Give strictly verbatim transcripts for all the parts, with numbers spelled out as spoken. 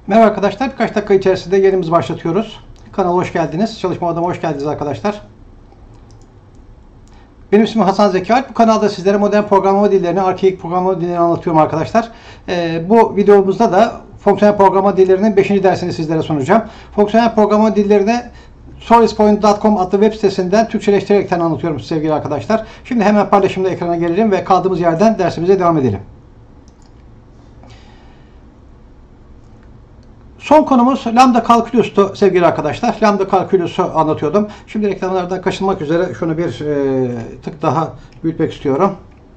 Merhaba arkadaşlar, birkaç dakika içerisinde yerimizi başlatıyoruz. Kanala hoş geldiniz. Çalışma odama hoş geldiniz arkadaşlar. Benim ismim Hasan Zeki Alp. Bu kanalda sizlere modern programlama dillerini, arkaik programlama dillerini anlatıyorum arkadaşlar. Ee, bu videomuzda da fonksiyonel programlama dillerinin beşinci dersini sizlere sunacağım. Fonksiyonel programlama dillerini sourcepoint nokta com adlı web sitesinden Türkçeleştirerekten anlatıyorum sevgili arkadaşlar. Şimdi hemen paylaşımda ekrana gelelim ve kaldığımız yerden dersimize devam edelim. Son konumuz lambda kalkülüstü sevgili arkadaşlar. Lambda kalkülüsü anlatıyordum. Şimdi reklamlardan kaçınmak üzere şunu bir e, tık daha büyütmek istiyorum.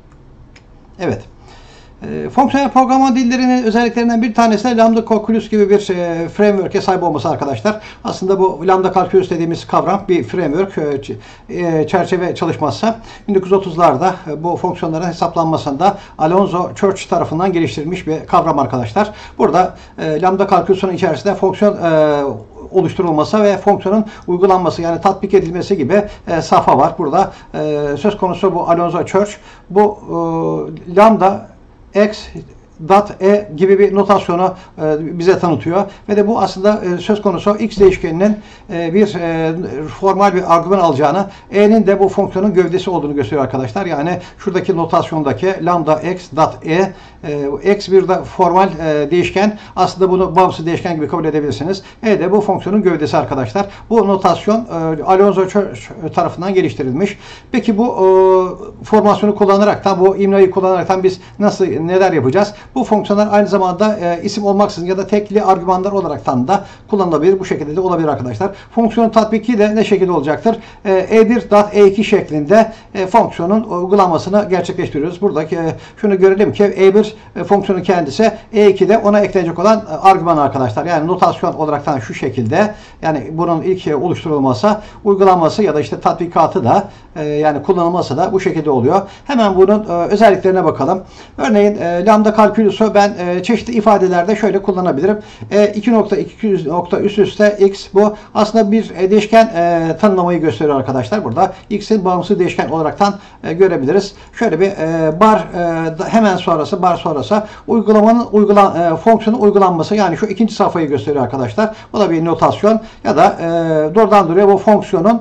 Evet. E, fonksiyonel programlama dillerinin özelliklerinden bir tanesi de lambda kalkülüs gibi bir e, framework'e sahip olması arkadaşlar. Aslında bu lambda kalkülüs dediğimiz kavram bir framework, e, çerçeve çalışması. bin dokuz yüz otuzlarda bu fonksiyonların hesaplanmasında Alonzo Church tarafından geliştirilmiş bir kavram arkadaşlar. Burada e, lambda kalkülüsünün içerisinde fonksiyon e, oluşturulması ve fonksiyonun uygulanması, yani tatbik edilmesi gibi e, safha var. Burada e, söz konusu bu Alonzo Church. Bu e, lambda x dot e gibi bir notasyonu e, bize tanıtıyor ve de bu aslında e, söz konusu x değişkeninin e, bir e, formal bir argüman alacağını, e'nin de bu fonksiyonun gövdesi olduğunu gösteriyor arkadaşlar. Yani şuradaki notasyondaki lambda x dot e, e x bir de formal e, değişken, aslında bunu bağımsız değişken gibi kabul edebilirsiniz. E de bu fonksiyonun gövdesi arkadaşlar. Bu notasyon e, Alonzo Church tarafından geliştirilmiş. Peki bu e, formasyonu kullanaraktan, bu imlayı kullanaraktan biz nasıl neler yapacağız? Bu fonksiyonlar aynı zamanda e, isim olmaksızın ya da tekli argümanlar olaraktan da kullanılabilir. Bu şekilde de olabilir arkadaşlar. Fonksiyonun tatbiki de ne şekilde olacaktır? E, e bir dot e iki şeklinde e, fonksiyonun uygulamasını gerçekleştiriyoruz. Buradaki e, şunu görelim ki e bir e, fonksiyonun kendisi, e iki de ona eklenecek olan e, argüman arkadaşlar. Yani notasyon olaraktan şu şekilde, yani bunun ilk e, oluşturulması, uygulanması ya da işte tatbikatı da e, yani kullanılması da bu şekilde oluyor. Hemen bunun e, özelliklerine bakalım. Örneğin e, lambda kalkülüsü ben e, çeşitli ifadelerde şöyle kullanabilirim. E, iki nokta iki nokta üst üste x, bu aslında bir e, değişken e, tanımlamayı gösteriyor arkadaşlar. Burada x'in bağımsız değişken olaraktan e, görebiliriz. Şöyle bir e, bar e, hemen sonrası, bar sonrası uygulamanın uygulan e, fonksiyonun uygulanması, yani şu ikinci safhayı gösteriyor arkadaşlar. Bu da bir notasyon ya da e, doğrudan doğruya bu fonksiyonun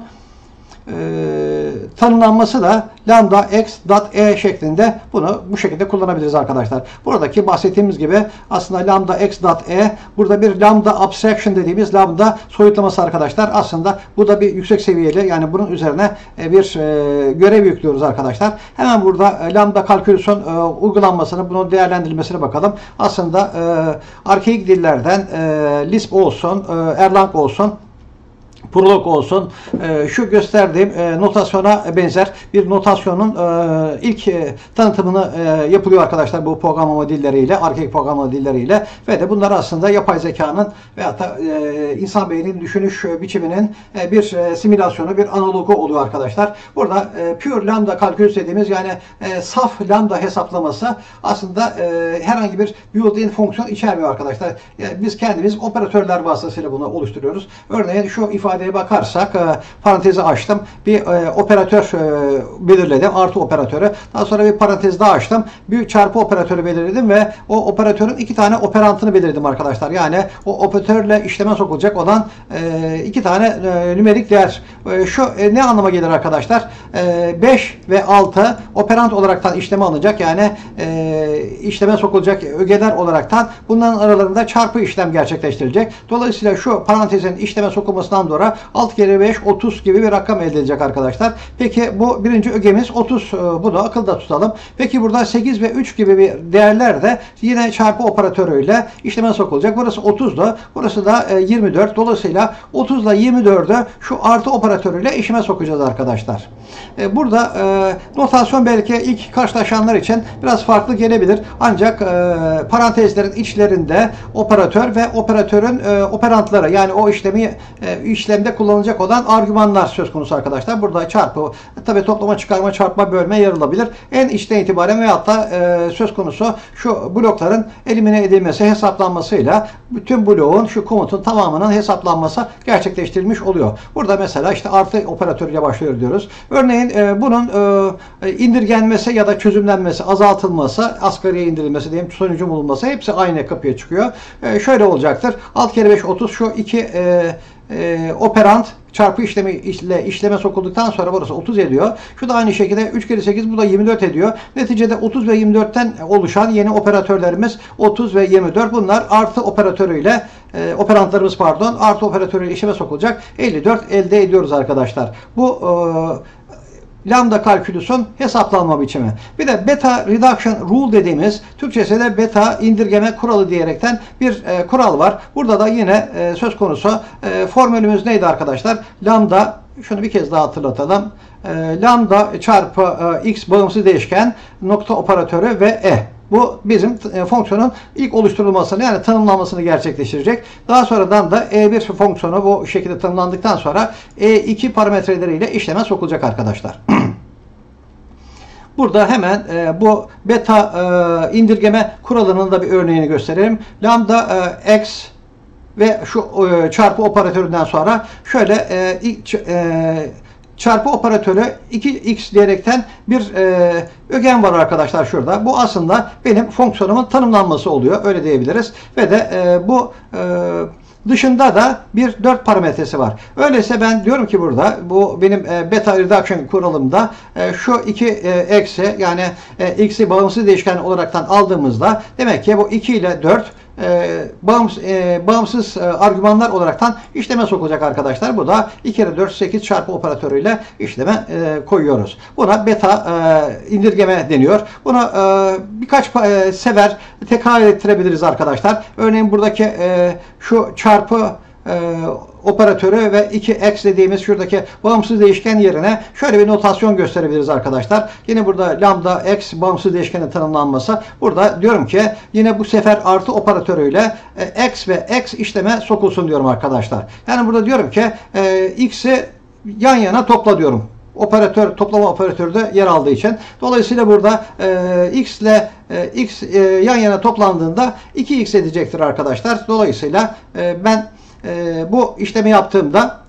Ee, tanımlanması da lambda x dot e şeklinde, bunu bu şekilde kullanabiliriz arkadaşlar. Buradaki bahsettiğimiz gibi aslında lambda x dot e burada bir lambda abstraction dediğimiz lambda soyutlaması arkadaşlar. Aslında bu da bir yüksek seviyeli, yani bunun üzerine bir e, görev yüklüyoruz arkadaşlar. Hemen burada e, lambda kalkülüsün e, uygulanmasını, bunun değerlendirilmesine bakalım. Aslında e, arkaik dillerden e, Lisp olsun, e, Erlang olsun, Prolog olsun, e, şu gösterdiğim e, notasyona benzer bir notasyonun e, ilk e, tanıtımını e, yapılıyor arkadaşlar bu programlama dilleriyle, arkaik programlama dilleriyle ve de bunlar aslında yapay zekanın veyahut da e, insan beyninin düşünüş biçiminin e, bir e, simülasyonu, bir analogu oluyor arkadaşlar. Burada e, pure lambda kalkülüs dediğimiz, yani e, saf lambda hesaplaması aslında e, herhangi bir built-in fonksiyon içermiyor arkadaşlar. Yani biz kendimiz operatörler vasıtasıyla bunu oluşturuyoruz. Örneğin şu ifade bakarsak, e, parantezi açtım. Bir e, operatör e, belirledim. Artı operatörü. Daha sonra bir parantez daha açtım. Bir çarpı operatörü belirledim ve o operatörün iki tane operantını belirledim arkadaşlar. Yani o operatörle işleme sokulacak olan e, iki tane e, nümerik değer. E, şu e, ne anlama gelir arkadaşlar? E, beş ve altı operant olaraktan işleme alınacak. Yani e, işleme sokulacak ögeler olaraktan bunların aralarında çarpı işlem gerçekleştirilecek. Dolayısıyla şu parantezin işleme sokulmasından sonra altı kere beş otuz gibi bir rakam elde edecek arkadaşlar. Peki bu birinci ögemiz otuz. Bunu akılda tutalım. Peki burada sekiz ve üç gibi bir değerler de yine çarpı operatörüyle işleme sokulacak. Burası otuzdu. Burası da yirmi dört. Dolayısıyla otuz ile yirmi dördü şu artı operatörüyle işime sokacağız arkadaşlar. Burada notasyon belki ilk karşılaşanlar için biraz farklı gelebilir. Ancak parantezlerin içlerinde operatör ve operatörün operantları, yani o işlemi işlem işlemde kullanılacak olan argümanlar söz konusu arkadaşlar. Burada çarpı, tabi toplama, çıkarma, çarpma, bölme yer alabilir. En içten itibaren veyahut da e, söz konusu şu blokların elimine edilmesi, hesaplanmasıyla bütün bloğun, şu komutun tamamının hesaplanması gerçekleştirilmiş oluyor. Burada mesela işte artı operatörüyle başlıyor diyoruz. Örneğin e, bunun e, indirgenmesi ya da çözümlenmesi, azaltılması, asgariye indirilmesi diyeyim, sonucun bulunması hepsi aynı kapıya çıkıyor. E, şöyle olacaktır. altı kere beş otuz, şu iki e, e, operant çarpı işlemi ile işleme sokulduktan sonra burası otuz ediyor. Şu da aynı şekilde üç kere sekiz, bu da yirmi dört ediyor. Neticede otuz ve yirmi dörtten oluşan yeni operatörlerimiz otuz ve yirmi dört. Bunlar artı operatörüyle e, operantlarımız pardon artı operatörüyle işleme sokulacak. elli dört elde ediyoruz arkadaşlar. Bu e, lambda kalkülüsün hesaplanma biçimi. Bir de beta reduction rule dediğimiz, Türkçesi de beta indirgeme kuralı diyerekten bir e, kural var. Burada da yine e, söz konusu e, formülümüz neydi arkadaşlar? Lambda, şunu bir kez daha hatırlatalım. E, lambda çarpı e, x bağımsız değişken nokta operatörü ve e. Bu bizim e, fonksiyonun ilk oluşturulmasını, yani tanımlanmasını gerçekleştirecek. Daha sonradan da e bir fonksiyonu bu şekilde tanımlandıktan sonra e iki parametreleriyle işleme sokulacak arkadaşlar. Burada hemen e, bu beta e, indirgeme kuralının da bir örneğini gösterelim. Lambda e, x ve şu e, çarpı operatöründen sonra şöyle e, e, çarpı operatörü iki x diyerekten bir e, ögen var arkadaşlar şurada. Bu aslında benim fonksiyonumun tanımlanması oluyor. Öyle diyebiliriz. Ve de e, bu e, dışında da bir dört parametresi var. Öyleyse ben diyorum ki burada bu benim e, beta reduction kuralımda e, şu iki e, eksi, yani e, x'i bağımsız değişken olaraktan aldığımızda demek ki bu iki ile dört E, bağımsız, e, bağımsız e, argümanlar olaraktan işleme sokulacak arkadaşlar. Bu da iki kere dört sekiz çarpı operatörüyle işleme e, koyuyoruz. Buna beta e, indirgeme deniyor. Bunu e, birkaç e, sefer tekrar ettirebiliriz arkadaşlar. Örneğin buradaki e, şu çarpı e, operatörü ve iki x dediğimiz şuradaki bağımsız değişken yerine şöyle bir notasyon gösterebiliriz arkadaşlar. Yine burada lambda x bağımsız değişkenin tanımlanması. Burada diyorum ki yine bu sefer artı operatörüyle e, x ve x işleme sokulsun diyorum arkadaşlar. Yani burada diyorum ki e, x'i yan yana topla diyorum. Operatör, toplama operatörü de yer aldığı için. Dolayısıyla burada e, x ile e, x e, yan yana toplandığında iki x edecektir arkadaşlar. Dolayısıyla e, ben e, bu işlemi yaptığımda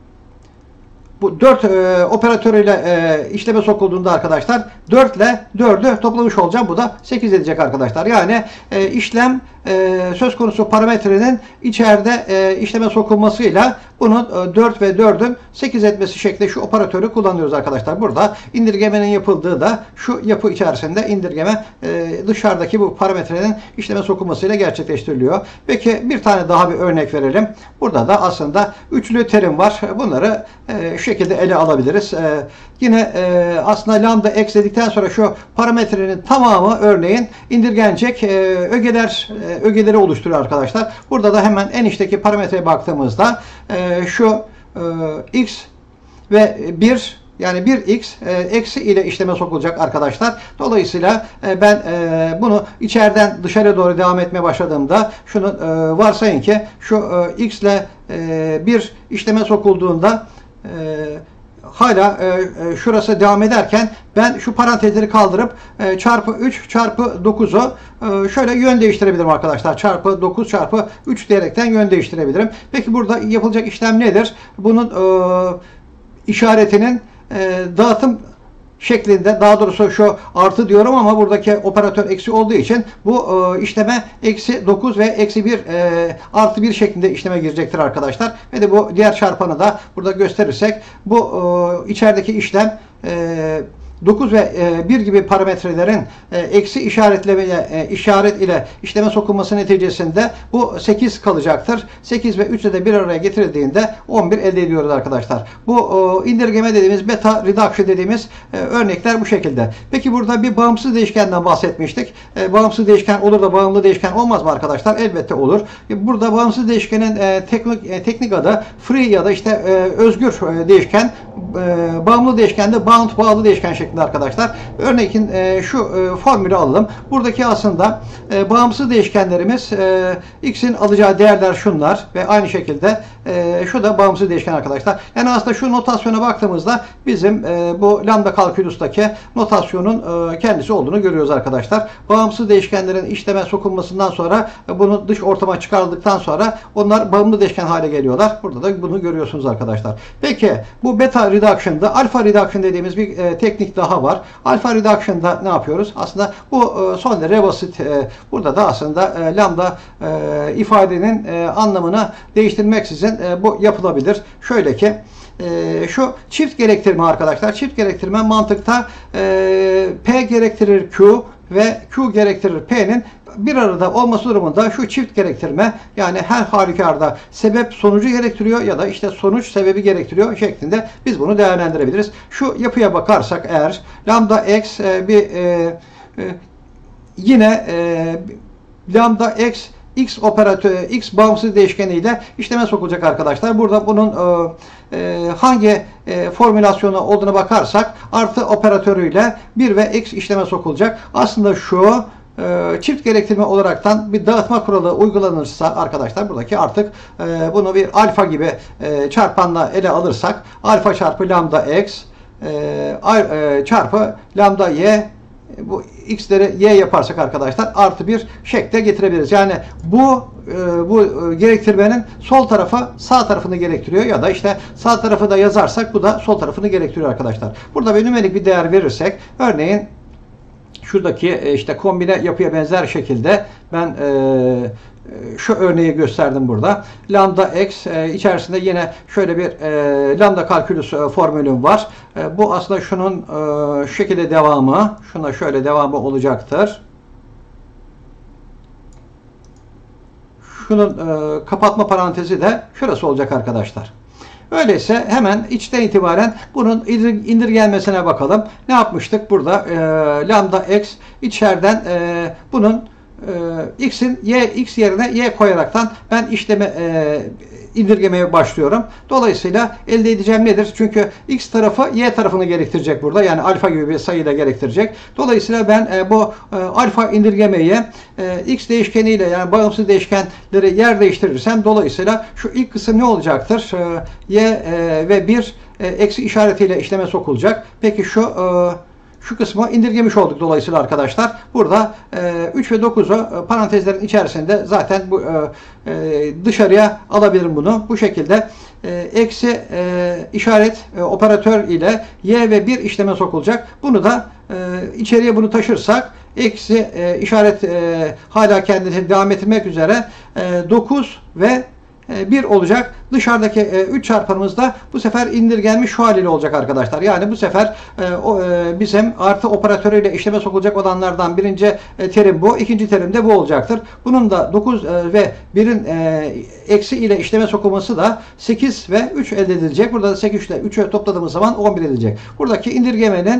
bu dört e, operatörüyle e, işleme sokulduğunda arkadaşlar dört ile dördü toplamış olacağım. Bu da sekiz edecek arkadaşlar. Yani e, işlem e, söz konusu parametrenin içeride e, işleme sokulmasıyla bunun e, dört ve dördün sekiz etmesi şeklinde şu operatörü kullanıyoruz arkadaşlar. Burada indirgemenin yapıldığı da şu yapı içerisinde indirgeme e, dışarıdaki bu parametrenin işleme sokulmasıyla gerçekleştiriliyor. Peki bir tane daha bir örnek verelim. Burada da aslında üçlü terim var. Bunları e, şu şekilde ele alabiliriz. E, yine e, aslında lambda x dedikten sonra şu parametrenin tamamı örneğin indirgenecek e, ögeler e, ögeleri oluşturuyor arkadaşlar. Burada da hemen en içteki parametreye baktığımızda e, şu e, x ve bir, yani bir x e, eksi ile işleme sokulacak arkadaşlar. Dolayısıyla e, ben e, bunu içeriden dışarı doğru devam etmeye başladığımda şunu e, varsayın ki şu e, x ile e, bir işleme sokulduğunda e, hala e, şurası devam ederken ben şu parantezleri kaldırıp e, çarpı üç çarpı dokuzu e, şöyle yön değiştirebilirim arkadaşlar. Çarpı dokuz çarpı üç diyerekten yön değiştirebilirim. Peki burada yapılacak işlem nedir? Bunun e, işaretinin e, dağıtım şeklinde, daha doğrusu şu artı diyorum ama buradaki operatör eksi olduğu için bu e, işleme eksi dokuz ve eksi bir e, artı bir şeklinde işleme girecektir arkadaşlar. Ve de bu diğer çarpanı da burada gösterirsek bu e, içerideki işlem e, dokuz ve bir gibi parametrelerin eksi işaretleme ile işaret ile işleme sokulması neticesinde bu sekiz kalacaktır. sekiz ve üçü de bir araya getirildiğinde on bir elde ediyoruz arkadaşlar. Bu indirgeme dediğimiz, beta reduction dediğimiz örnekler bu şekilde. Peki burada bir bağımsız değişkenden bahsetmiştik. Bağımsız değişken olur da bağımlı değişken olmaz mı arkadaşlar? Elbette olur. Burada bağımsız değişkenin teknik, teknik adı free ya da işte özgür değişken, bağımlı değişkende bound, bağlı değişken şeklinde arkadaşlar. Örneğin e, şu e, formülü alalım. Buradaki aslında e, bağımsız değişkenlerimiz e, x'in alacağı değerler şunlar ve aynı şekilde E, şu da bağımsız değişken arkadaşlar. Yani aslında şu notasyona baktığımızda bizim e, bu lambda kalkülüsteki notasyonun e, kendisi olduğunu görüyoruz arkadaşlar. Bağımsız değişkenlerin işleme sokulmasından sonra e, bunu dış ortama çıkarıldıktan sonra onlar bağımlı değişken hale geliyorlar. Burada da bunu görüyorsunuz arkadaşlar. Peki bu beta reduction'da alfa reduction dediğimiz bir e, teknik daha var. Alfa reduction'da ne yapıyoruz? Aslında bu e, son derece basit. E, burada da aslında e, lambda e, ifadenin e, anlamını değiştirmeksizin e, bu yapılabilir. Şöyle ki e, şu çift gerektirme arkadaşlar. Çift gerektirme mantıkta e, P gerektirir Q ve Q gerektirir P'nin bir arada olması durumunda şu çift gerektirme, yani her halükarda sebep sonucu gerektiriyor ya da işte sonuç sebebi gerektiriyor şeklinde biz bunu değerlendirebiliriz. Şu yapıya bakarsak eğer lambda x e, bir e, e, yine e, lambda x x operatörü x bağımsız değişkeniyle işleme sokulacak arkadaşlar. Burada bunun e, e, hangi e, formülasyonu olduğuna bakarsak artı operatörüyle bir ve x işleme sokulacak. Aslında şu e, çift gerektirme olaraktan bir dağıtma kuralı uygulanırsa arkadaşlar buradaki artık e, bunu bir alfa gibi e, çarpanla ele alırsak alfa çarpı lambda x e, e, çarpı lambda y, bu x'leri y yaparsak arkadaşlar artı bir şekle getirebiliriz. Yani bu e, bu e, gerektirmenin sol tarafı sağ tarafını gerektiriyor ya da işte sağ tarafı da yazarsak bu da sol tarafını gerektiriyor arkadaşlar. Burada bir nümerik bir değer verirsek örneğin şuradaki e, işte kombine yapıya benzer şekilde ben e, şu örneği gösterdim burada. Lambda x e, içerisinde yine şöyle bir e, lambda kalkülüs e, formülüm var. E, bu aslında şunun e, şu şekilde devamı. Şuna şöyle devamı olacaktır. Şunun e, kapatma parantezi de şurası olacak arkadaşlar. Öyleyse hemen içten itibaren bunun indirgenmesine bakalım. Ne yapmıştık? Burada e, lambda x içeriden e, bunun Ee, x'in y x yerine y koyaraktan ben işleme e, indirgemeye başlıyorum. Dolayısıyla elde edeceğim nedir? Çünkü x tarafı y tarafını gerektirecek burada. Yani alfa gibi bir sayı da gerektirecek. Dolayısıyla ben e, bu e, alfa indirgemeyi e, x değişkeniyle yani bağımsız değişkenleri yer değiştirirsem dolayısıyla şu ilk kısım ne olacaktır? E, y e, ve bir e, eksi işaretiyle işleme sokulacak. Peki şu e, Şu kısmı indirgemiş olduk dolayısıyla arkadaşlar. Burada e, üç ve dokuzu e, parantezlerin içerisinde zaten bu e, e, dışarıya alabilirim bunu. Bu şekilde e, eksi e, işaret e, operatör ile y ve bir işleme sokulacak. Bunu da e, içeriye bunu taşırsak eksi e, işaret e, hala kendini devam ettirmek üzere e, dokuz ve bir olacak. Dışarıdaki üç çarpanımız da bu sefer indirgenmiş şu haliyle olacak arkadaşlar. Yani bu sefer bizim artı operatörüyle işleme sokulacak olanlardan birinci terim bu. İkinci terim de bu olacaktır. Bunun da dokuz ve birin eksi ile işleme sokulması da sekiz ve üç elde edilecek. Burada da sekiz ile üçü topladığımız zaman on bir edilecek. Buradaki indirgemenin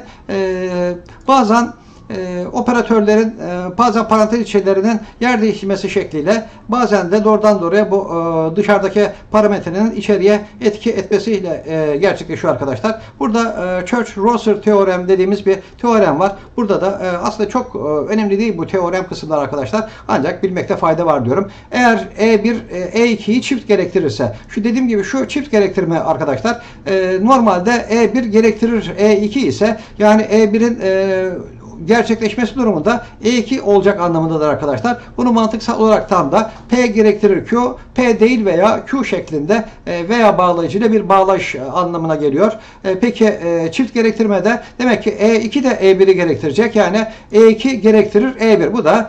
bazen E, operatörlerin e, bazen parantez içerilerinin yer değiştirmesi şekliyle bazen de doğrudan doğruya bu e, dışarıdaki parametrenin içeriye etki etmesiyle e, gerçekleşiyor arkadaşlar. Burada e, Church-Rosser teorem dediğimiz bir teorem var. Burada da e, aslında çok e, önemli değil bu teorem kısımlar arkadaşlar. Ancak bilmekte fayda var diyorum. Eğer E bir E iki'yi çift gerektirirse, şu dediğim gibi şu çift gerektirme arkadaşlar e, normalde E bir gerektirir E iki ise yani E bir'in e, gerçekleşmesi durumunda E iki olacak anlamındadır arkadaşlar. Bunu mantıksal olarak tam da P gerektirir Q, P değil veya Q şeklinde veya bağlayıcıyla bir bağlaç anlamına geliyor. Peki çift gerektirmede demek ki E iki de E bir'i gerektirecek. Yani E iki gerektirir E bir. Bu da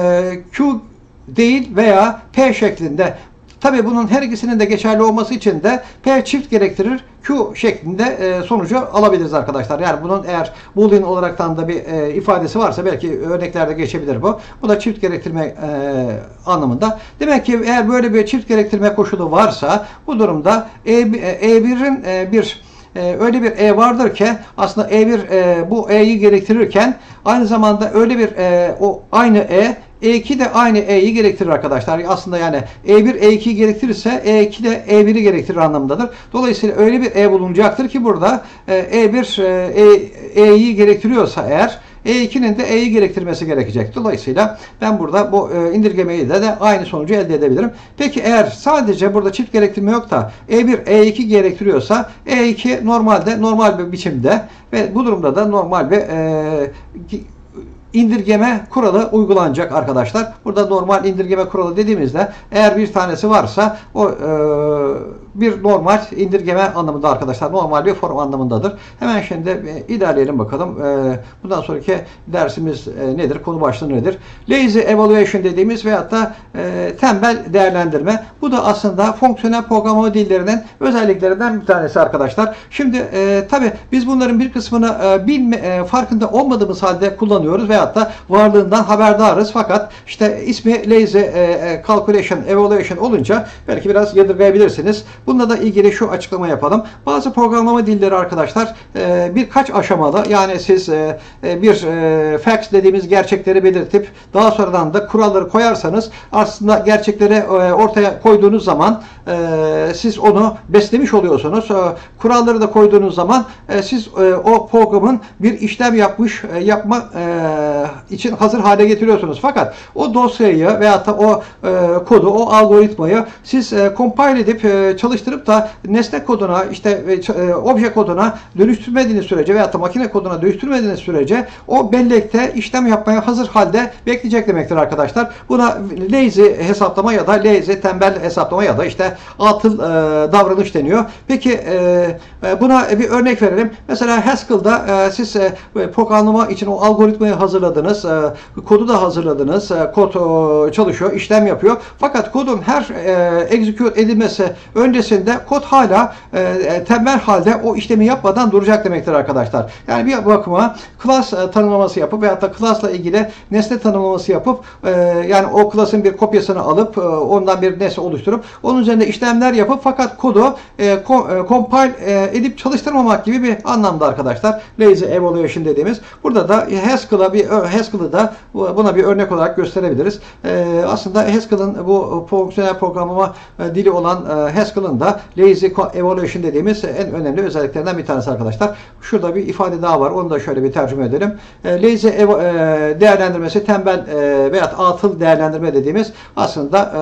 Q değil veya P şeklinde. Tabii bunun her ikisinin de geçerli olması için de P çift gerektirir Q şeklinde e, sonucu alabiliriz arkadaşlar. Yani bunun eğer Boolean olaraktan da bir e, ifadesi varsa belki örneklerde geçebilir bu. Bu da çift gerektirme e, anlamında. Demek ki eğer böyle bir çift gerektirme koşulu varsa bu durumda E, E bir'in e, bir e, öyle bir E vardır ki aslında E bir e, bu E'yi gerektirirken aynı zamanda öyle bir e, o aynı E E iki de aynı E'yi gerektirir arkadaşlar. Aslında yani E bir E iki'yi gerektirirse E iki de E bir'i gerektirir anlamındadır. Dolayısıyla öyle bir E bulunacaktır ki burada E bir E'yi gerektiriyorsa eğer E ikinin de E'yi gerektirmesi gerekecek. Dolayısıyla ben burada bu e, indirgemeyi de, de aynı sonucu elde edebilirim. Peki eğer sadece burada çift gerektirme yok da E bir, E iki gerektiriyorsa E iki normalde normal bir biçimde ve bu durumda da normal bir e, indirgeme kuralı uygulanacak arkadaşlar. Burada normal indirgeme kuralı dediğimizde eğer bir tanesi varsa o e, bir normal indirgeme anlamında arkadaşlar. Normal bir form anlamındadır. Hemen şimdi e, ilerleyelim bakalım. E, bundan sonraki dersimiz e, nedir? Konu başlığı nedir? Lazy evaluation dediğimiz veyahut da e, tembel değerlendirme. Bu da aslında fonksiyonel programlama dillerinin özelliklerinden bir tanesi arkadaşlar. Şimdi e, tabi biz bunların bir kısmını e, bilme, e, farkında olmadığımız halde kullanıyoruz veyahut da varlığından haberdarız. Fakat işte ismi Lazy e, Calculation, Evaluation olunca belki biraz yadırgayabilirsiniz. Bununla da ilgili şu açıklama yapalım. Bazı programlama dilleri arkadaşlar e, birkaç aşamalı. Yani siz e, bir e, facts dediğimiz gerçekleri belirtip daha sonradan da kuralları koyarsanız aslında gerçekleri e, ortaya koyduğunuz zaman e, siz onu beslemiş oluyorsunuz. E, kuralları da koyduğunuz zaman e, siz e, o programın bir işlem yapmış e, yapma e, için hazır hale getiriyorsunuz. Fakat o dosyayı veyahut da o e, kodu, o algoritmayı siz e, compile edip e, çalıştırıp da nesne koduna, işte e, obje koduna dönüştürmediğiniz sürece veyahut da makine koduna dönüştürmediğiniz sürece o bellekte işlem yapmaya hazır halde bekleyecek demektir arkadaşlar. Buna lazy hesaplama ya da lazy tembel hesaplama ya da işte atıl e, davranış deniyor. Peki e, buna bir örnek verelim. Mesela Haskell'da e, siz e, programlama için o algoritmayı hazırladınız. E, kodu da hazırladınız. E, kod e, çalışıyor, işlem yapıyor. Fakat kodun her e, execute edilmesi öncesinde kod hala e, tembel halde o işlemi yapmadan duracak demektir arkadaşlar. Yani bir bakıma class e, tanımlaması yapıp veyahut da class'la ilgili nesne tanımlaması yapıp e, yani o class'ın bir kopyasını alıp e, ondan bir nesne oluşturup onun üzerinde işlemler yapıp fakat kodu e, ko, e, compile e, edip çalıştırmamak gibi bir anlamda arkadaşlar. Lazy evaluation dediğimiz. Burada da Haskell'a bir Haskell'ı da buna bir örnek olarak gösterebiliriz. E, aslında Haskell'ın bu fonksiyonel programlama e, dili olan e, Haskell'ın da Lazy evaluation dediğimiz en önemli özelliklerinden bir tanesi arkadaşlar. Şurada bir ifade daha var. Onu da şöyle bir tercüme edelim. E, lazy e, değerlendirmesi tembel e, veya atıl değerlendirme dediğimiz aslında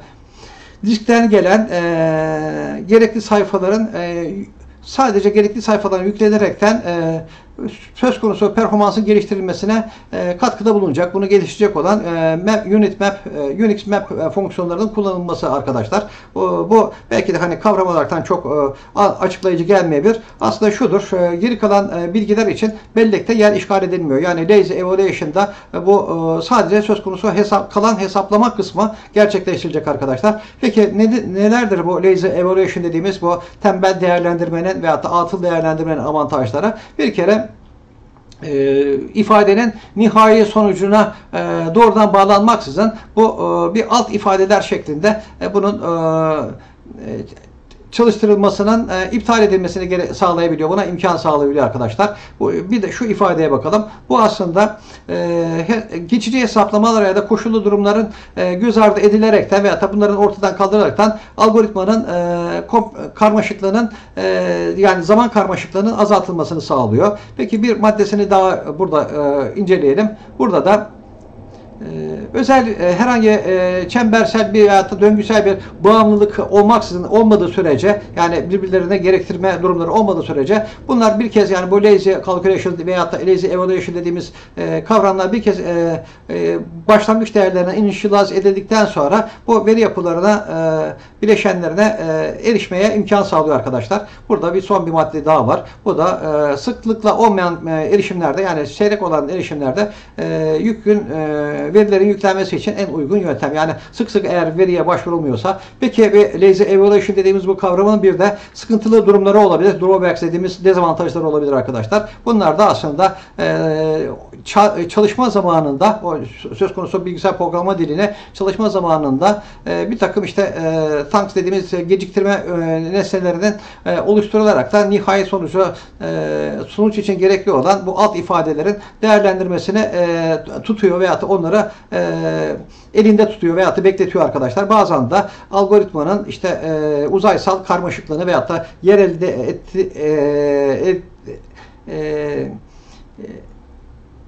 e, diskten gelen e, gerekli sayfaların e, sadece gerekli sayfaların yüklenerekten e, söz konusu performansın geliştirilmesine e, katkıda bulunacak. Bunu geliştirecek olan e, map, unit map, e, Unix map e, fonksiyonlarının kullanılması arkadaşlar. Bu, bu belki de hani kavram olaraktan çok e, açıklayıcı gelmeyebilir. Aslında şudur. E, geri kalan e, bilgiler için bellekte yer işgal edilmiyor. Yani lazy evaluation'da e, bu e, sadece söz konusu hesap, kalan hesaplama kısmı gerçekleştirilecek arkadaşlar. Peki ne, nelerdir bu lazy evaluation dediğimiz bu tembel değerlendirmenin veyahut da atıl değerlendirmenin avantajları? Bir kere E, ifadenin nihai sonucuna e, doğrudan bağlanmaksızın bu e, bir alt ifadeler şeklinde e, bunun e, e, çalıştırılmasının e, iptal edilmesini sağlayabiliyor. Buna imkan sağlayabiliyor arkadaşlar. Bu, bir de şu ifadeye bakalım. Bu aslında e, geçici hesaplamalar ya da koşullu durumların e, göz ardı edilerekten veya da bunların ortadan kaldırılaraktan algoritmanın e, karmaşıklığının e, yani zaman karmaşıklığının azaltılmasını sağlıyor. Peki bir maddesini daha burada e, inceleyelim. Burada da Ee, özel e, herhangi e, çembersel bir veya da döngüsel bir bağımlılık olmaksızın olmadığı sürece yani birbirlerine gerektirme durumları olmadığı sürece bunlar bir kez yani bu lazy calculation veya da lazy evaluation dediğimiz e, kavramlar bir kez e, e, başlangıç değerlerine inişilaz edildikten sonra bu veri yapılarına e, bileşenlerine e, erişmeye imkan sağlıyor arkadaşlar. Burada bir son bir madde daha var. Bu da e, sıklıkla olmayan e, erişimlerde yani seyrek olan erişimlerde e, yükün e, verilerin yüklenmesi için en uygun yöntem. Yani sık sık eğer veriye başvurulmuyorsa. Peki bir lazy evaluation dediğimiz bu kavramın bir de sıkıntılı durumları olabilir. Drawbacks dediğimiz dezavantajları olabilir arkadaşlar. Bunlar da aslında e, çalışma zamanında o söz konusu bilgisayar programlama diline çalışma zamanında e, bir takım işte e, tanks dediğimiz geciktirme e, nesnelerinin e, oluşturularak da nihai sonucu e, sonuç için gerekli olan bu alt ifadelerin değerlendirmesini e, tutuyor veya da onları e, elinde tutuyor veya da bekletiyor arkadaşlar. Bazen de algoritmanın işte e, uzaysal karmaşıklığını veya da yerelde etti, e, e, e,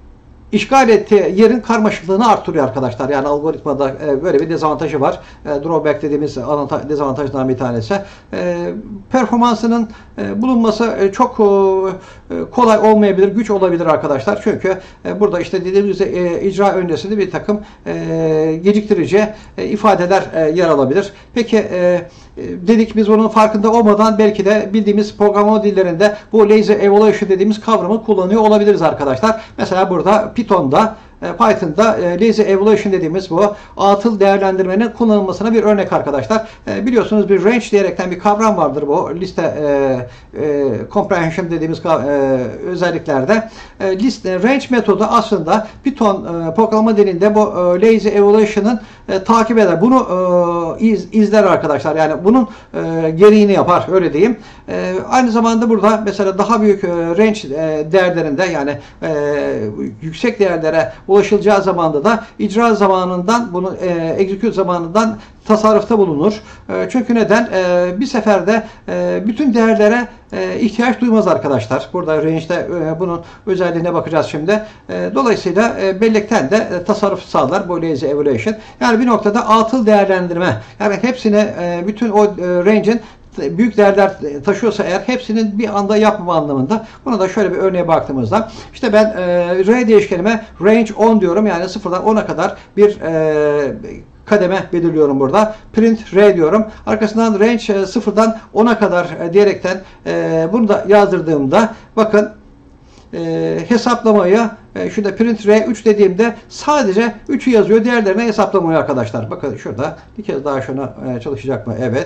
işgal ettiği yerin karmaşıklığını arttırıyor arkadaşlar. Yani algoritmada e, böyle bir dezavantajı var. E, drawback dediğimiz dezavantajlardan bir tanesi. E, performansının e, bulunması e, çok e, kolay olmayabilir, güç olabilir arkadaşlar. Çünkü e, burada işte dediğimiz e, icra öncesinde bir takım e, geciktirici e, ifadeler e, yer alabilir. Peki e, dedik biz bunun farkında olmadan belki de bildiğimiz programlama dillerinde bu lazy evaluation dediğimiz kavramı kullanıyor olabiliriz arkadaşlar. Mesela burada Python'da Python'da lazy evaluation dediğimiz bu atıl değerlendirmenin kullanılmasına bir örnek arkadaşlar. Biliyorsunuz bir range diyerekten bir kavram vardır bu liste e, e, comprehension dediğimiz e, özelliklerde. E, liste range metodu aslında Python e, programlama dilinde bu e, lazy evaluation'ın e, takip eder. Bunu e, iz, izler arkadaşlar. Yani bunun e, gereğini yapar öyle diyeyim. E, aynı zamanda burada mesela daha büyük e, range e, değerlerinde yani e, yüksek değerlere ulaşılacağı zamanda da icra zamanından bunu e, execute zamanından tasarrufta bulunur. E, çünkü neden? E, bir seferde e, bütün değerlere e, ihtiyaç duymaz arkadaşlar. Burada range'de e, bunun özelliğine bakacağız şimdi. E, dolayısıyla e, bellekten de e, tasarruf sağlar bu lazy evaluation. Yani bir noktada atıl değerlendirme. Yani hepsini e, bütün o e, range'in büyük değerler taşıyorsa eğer hepsinin bir anda yapmama anlamında. Buna da şöyle bir örneğe baktığımızda işte ben e, R değişkenime range on diyorum. Yani sıfırdan ona kadar bir e, kademe belirliyorum burada. Print R diyorum. Arkasından range sıfırdan ona kadar e, diyerekten e, bunu da yazdırdığımda bakın e, hesaplamayı e, şurada print R üç dediğimde sadece üçü yazıyor. Diğerlerine hesaplamıyor arkadaşlar. Bakın şurada bir kez daha şunu e, çalışacak mı? Evet.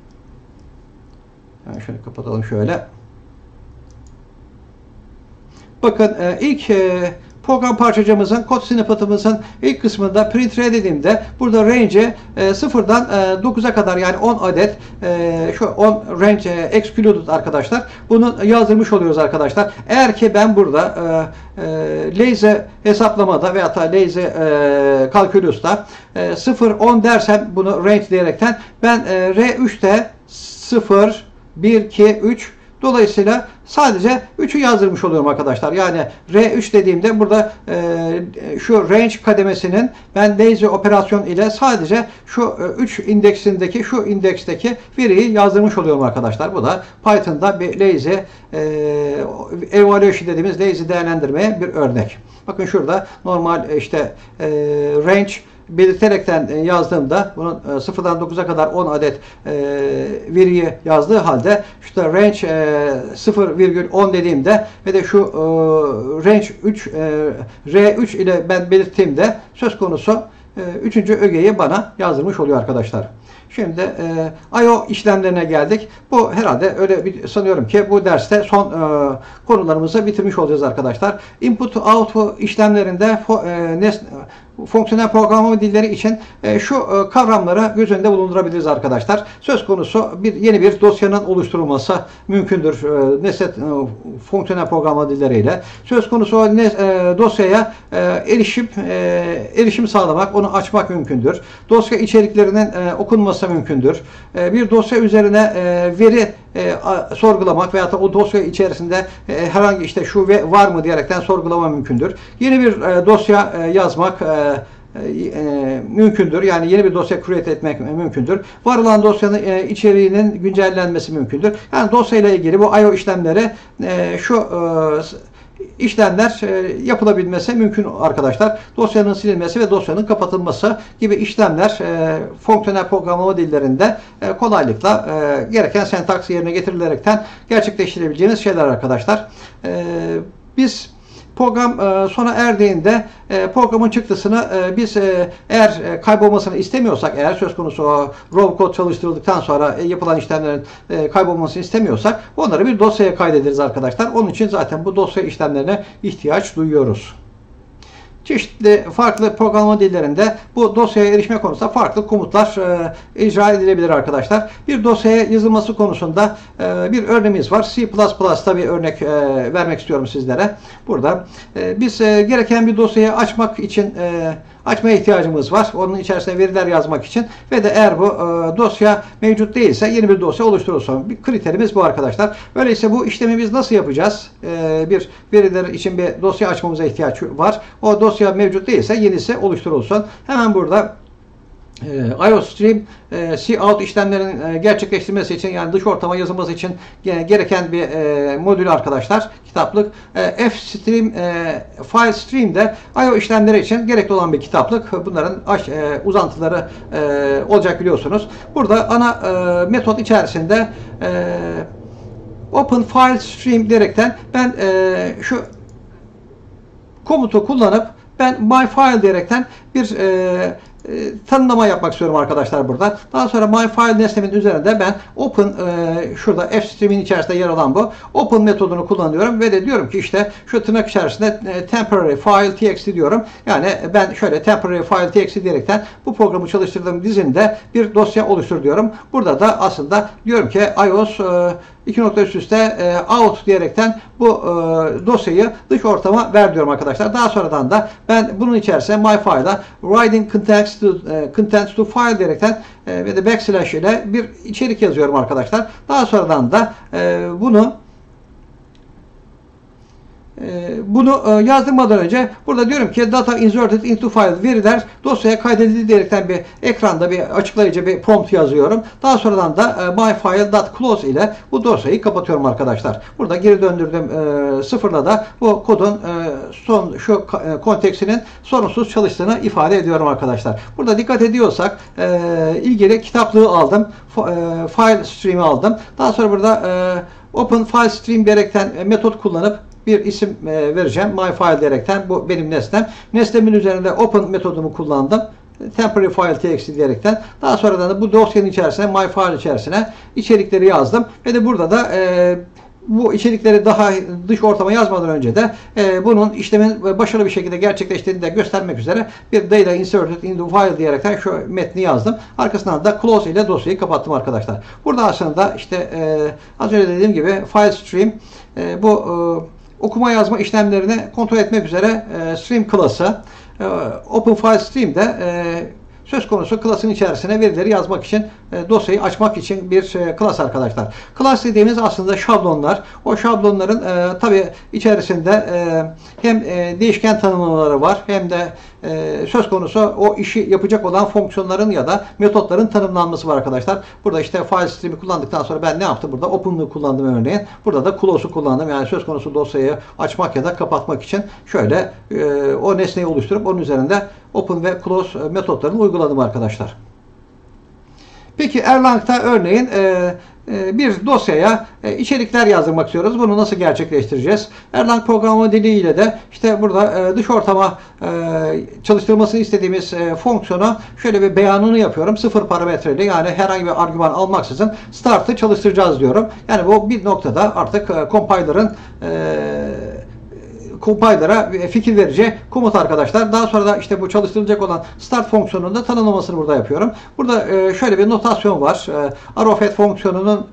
Yani şöyle kapatalım şöyle. Bakın ilk program parçacığımızın, kod snippet'ımızın ilk kısmında print R dediğimde burada range'i sıfırdan dokuza kadar yani on adet şu on range excluded arkadaşlar. Bunu yazdırmış oluyoruz arkadaşlar. Eğer ki ben burada lazy hesaplamada veya da lazy calculus'ta sıfır on dersem bunu range diyerekten ben R üçte sıfır bir, iki, üç dolayısıyla sadece üçü yazdırmış oluyorum arkadaşlar. Yani R üç dediğimde burada e, şu range kademesinin ben lazy operasyon ile sadece şu üç indeksindeki şu indeksteki veriyi yazdırmış oluyorum arkadaşlar. Bu da Python'da bir lazy e, evaluation dediğimiz lazy değerlendirmeye bir örnek. Bakın şurada normal işte e, range belirterekten yazdığımda bunun sıfırdan dokuza kadar on adet e, veriyi yazdığı halde işte range e, sıfır virgül on dediğimde ve de şu e, range üç e, R üç ile ben belirttiğimde söz konusu e, üçüncü ögeyi bana yazdırmış oluyor arkadaşlar. Şimdi e, I O işlemlerine geldik. Bu herhalde öyle bir sanıyorum ki bu derste son e, konularımızı bitirmiş olacağız arkadaşlar. Input output işlemlerinde fo, e, nes, fonksiyonel programlama dilleri için e, şu e, kavramları göz önünde bulundurabiliriz arkadaşlar. Söz konusu bir yeni bir dosyanın oluşturulması mümkündür e, nesne e, fonksiyonel programlama dilleriyle. Söz konusu o nes, e, dosyaya e, erişim e, erişim sağlamak, onu açmak mümkündür. Dosya içeriklerinin e, okunması mümkündür. E, bir dosya üzerine e, veri e, a, sorgulamak veya da o dosya içerisinde e, herhangi işte şu ve var mı diyerekten sorgulama mümkündür. Yeni bir e, dosya e, yazmak e, e, mümkündür. Yani yeni bir dosya create etmek mümkündür. Var olan dosyanın e, içeriğinin güncellenmesi mümkündür. Yani dosyayla ilgili bu I O işlemleri e, şu e, işlemler e, yapılabilmesi mümkün arkadaşlar. Dosyanın silinmesi ve dosyanın kapatılması gibi işlemler e, fonksiyonel programlama dillerinde e, kolaylıkla e, gereken sentaks yerine getirilerekten gerçekleştirebileceğiniz şeyler arkadaşlar. E, biz program e, sona erdiğinde e, programın çıktısını e, biz e, eğer e, kaybolmasını istemiyorsak, eğer söz konusu o raw code çalıştırıldıktan sonra e, yapılan işlemlerin e, kaybolmasını istemiyorsak onları bir dosyaya kaydederiz arkadaşlar. Onun için zaten bu dosya işlemlerine ihtiyaç duyuyoruz. Çeşitli farklı programlama dillerinde bu dosyaya erişme konusunda farklı komutlar e, icra edilebilir arkadaşlar. Bir dosyaya yazılması konusunda e, bir örneğimiz var. C plus plus'ta bir örnek e, vermek istiyorum sizlere. Burada e, biz e, gereken bir dosyayı açmak için e, açmaya ihtiyacımız var. Onun içerisine veriler yazmak için ve de eğer bu e, dosya mevcut değilse yeni bir dosya oluşturulsun. Bir kriterimiz bu arkadaşlar. Öyleyse bu işlemi biz nasıl yapacağız? E, bir veriler için bir dosya açmamıza ihtiyaç var. O dosya mevcut değilse yenisi oluşturulsun. Hemen burada E, IOStream e, cout işlemlerin e, gerçekleştirmesi için, yani dış ortama yazılması için e, gereken bir e, modül arkadaşlar, kitaplık. E, Fstream e, FileStream de I O işlemleri için gerekli olan bir kitaplık. Bunların aş, e, uzantıları e, olacak biliyorsunuz. Burada ana e, metot içerisinde e, Open File Stream diyerekten ben e, şu komutu kullanıp ben my file diyerekten bir e, E, tanımlama yapmak istiyorum arkadaşlar burada. Daha sonra myFile nesnemin üzerinde ben open e, şurada Fstream'in içerisinde yer alan bu open metodunu kullanıyorum ve de diyorum ki işte şu tırnak içerisinde e, temporary file txt diyorum. Yani ben şöyle temporary file txt diyerekten bu programı çalıştırdığım dizinde bir dosya oluştur diyorum. Burada da aslında diyorum ki iOS e, iki nokta üst üste e, out diyerekten bu e, dosyayı dış ortama ver diyorum arkadaşlar. Daha sonradan da ben bunun içerisine myFile'a writing contents to, e, contents to file diyerekten e, ve de backslash ile bir içerik yazıyorum arkadaşlar. Daha sonradan da e, bunu Bunu yazdırmadan önce burada diyorum ki data inserted into file, veriler dosyaya kaydedildi diyerekten bir ekranda bir açıklayıcı bir prompt yazıyorum. Daha sonradan da myfile.close ile bu dosyayı kapatıyorum arkadaşlar. Burada geri döndürdüm sıfırla da bu kodun son şu konteksinin sorunsuz çalıştığını ifade ediyorum arkadaşlar. Burada dikkat ediyorsak ilgili kitaplığı aldım. File stream'i aldım. Daha sonra burada open file stream diyerekten metot kullanıp bir isim e, vereceğim. MyFile diyerekten bu benim nesnem. Nesnemin üzerinde open metodumu kullandım. Temporary file txt diyerekten. Daha sonradan da bu dosyanın içerisine, MyFile içerisine içerikleri yazdım. Ve de burada da e, bu içerikleri daha dış ortama yazmadan önce de e, bunun işlemin başarılı bir şekilde gerçekleştiğini de göstermek üzere bir data inserted into file diyerekten şu metni yazdım. Arkasından da close ile dosyayı kapattım arkadaşlar. Burada aslında işte e, az önce dediğim gibi file stream e, bu e, okuma yazma işlemlerini kontrol etmek üzere e, stream class'ı e, Open File Stream'de e, söz konusu class'ın içerisine verileri yazmak için, e, dosyayı açmak için bir e, class arkadaşlar. Class dediğimiz aslında şablonlar. O şablonların e, tabi içerisinde e, hem e, değişken tanımlamaları var hem de e, söz konusu o işi yapacak olan fonksiyonların ya da metotların tanımlanması var arkadaşlar. Burada işte file stream'i kullandıktan sonra ben ne yaptım? Burada open'lığı kullandım örneğin. Burada da close'u kullandım. Yani söz konusu dosyayı açmak ya da kapatmak için şöyle e, o nesneyi oluşturup onun üzerinde open ve close metotlarını uyguladım arkadaşlar. Peki Erlang'da örneğin e, e, bir dosyaya e, içerikler yazdırmak istiyoruz. Bunu nasıl gerçekleştireceğiz? Erlang programlama diliyle de işte burada e, dış ortama e, çalıştırılmasını istediğimiz e, fonksiyonu şöyle bir beyanını yapıyorum. Sıfır parametreli, yani herhangi bir argüman almaksızın start'ı çalıştıracağız diyorum. Yani bu bir noktada artık e, compiler'ın e, compiler'a fikir verici komut arkadaşlar. Daha sonra da işte bu çalıştırılacak olan start fonksiyonunun da tanımlamasını burada yapıyorum. Burada şöyle bir notasyon var. Arrowhead fonksiyonunun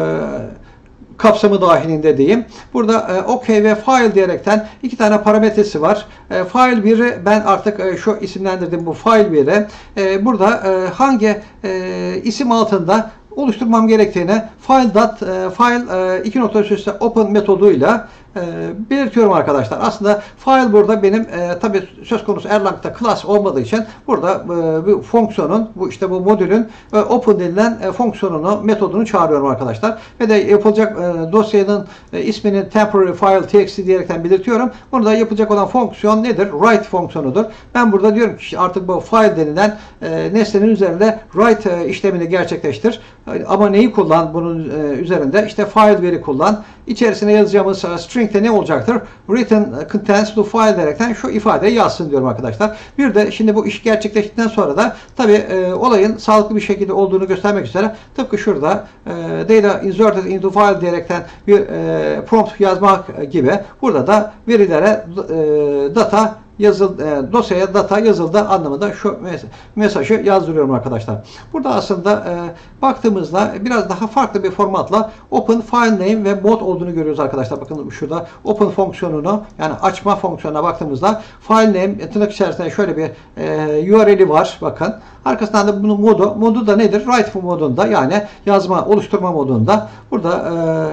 kapsamı dahilinde diyeyim. Burada OK ve file diyerekten iki tane parametresi var. File biri ben artık şu isimlendirdim, bu file biri. Burada hangi isim altında oluşturmam gerektiğini file dot file iki nokta üst open metoduyla e, belirtiyorum arkadaşlar. Aslında file burada benim e, tabi söz konusu Erlang'da class olmadığı için burada e, bu fonksiyonun, bu işte bu modülün e, open denilen e, fonksiyonunu, metodunu çağırıyorum arkadaşlar. Ve de yapılacak e, dosyanın e, ismini temporary file txt diyerekten belirtiyorum. Burada yapılacak olan fonksiyon nedir? Write fonksiyonudur. Ben burada diyorum ki artık bu file denilen e, nesnenin üzerinde write e, işlemini gerçekleştir. Ama neyi kullan bunun e, üzerinde? İşte file veri kullan. İçerisine yazacağımız e, string'te ne olacaktır? Written contents to file diyerekten şu ifadeyi yazsın diyorum arkadaşlar. Bir de şimdi bu iş gerçekleştikten sonra da tabi e, olayın sağlıklı bir şekilde olduğunu göstermek üzere tıpkı şurada e, data inserted into file diyerekten bir e, prompt yazmak gibi burada da verilere e, data yazıl e, dosyaya data yazıldı anlamında şu mes mesajı yazdırıyorum arkadaşlar. Burada aslında e, baktığımızda biraz daha farklı bir formatla open file name ve mod olduğunu görüyoruz arkadaşlar. Bakın şurada open fonksiyonunu, yani açma fonksiyonuna baktığımızda file name tırnak içerisinde şöyle bir e, U R L'i var. Bakın. Arkasından da bunun modu. Modu da nedir? Write modunda, yani yazma, oluşturma modunda. Burada e,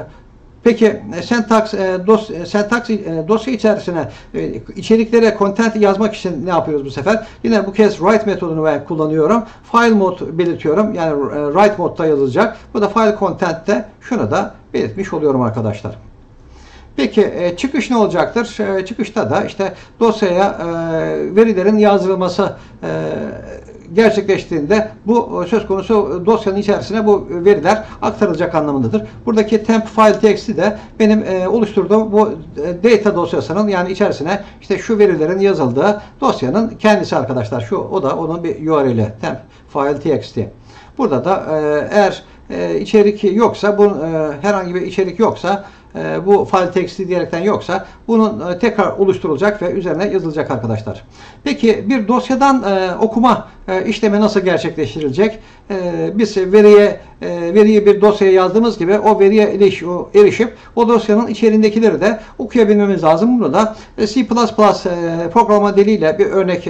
peki syntax e, dos, syntax e, dosya içerisine e, içeriklere content yazmak için ne yapıyoruz bu sefer? Yine bu kez write metodunu ben kullanıyorum. File mod belirtiyorum. Yani e, write modda yazılacak. Bu da file content'te şunu da belirtmiş oluyorum arkadaşlar. Peki e, çıkış ne olacaktır? E, çıkışta da işte dosyaya e, verilerin yazdırılması e, gerçekleştiğinde bu söz konusu dosyanın içerisine bu veriler aktarılacak anlamındadır. Buradaki temp file txt'i de benim e, oluşturduğum bu e, data dosyasının, yani içerisine işte şu verilerin yazıldığı dosyanın kendisi arkadaşlar. Şu o da onun bir U R L'i, temp file txt. Burada da e, eğer e, içerik yoksa, bu e, herhangi bir içerik yoksa, bu file teksti diyerekten yoksa bunun tekrar oluşturulacak ve üzerine yazılacak arkadaşlar. Peki bir dosyadan okuma işlemi nasıl gerçekleştirilecek? Biz veriye veriyi bir dosyaya yazdığımız gibi o veriye erişip o dosyanın içerindekileri de okuyabilmemiz lazım. Bunu da C plus plus programa diliyle bir örnek